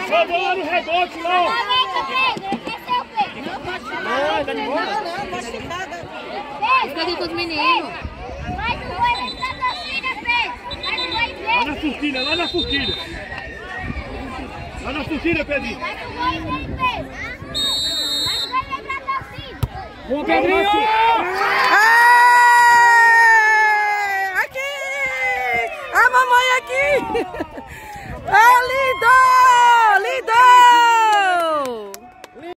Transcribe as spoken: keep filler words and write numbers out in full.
Só vou lá no rebote, lá, ó. Não, não, não, pode ficar. Fica aqui com os meninos. Mas não vai entrar na torcida, Pedro. Mas não vai ver. Lá na forquilha, lá na forquilha. Lá na forquilha, Pedrinho. Mas não vai ver, Pedro. Mas não vai entrar na torcida. Boa, Pedrinho!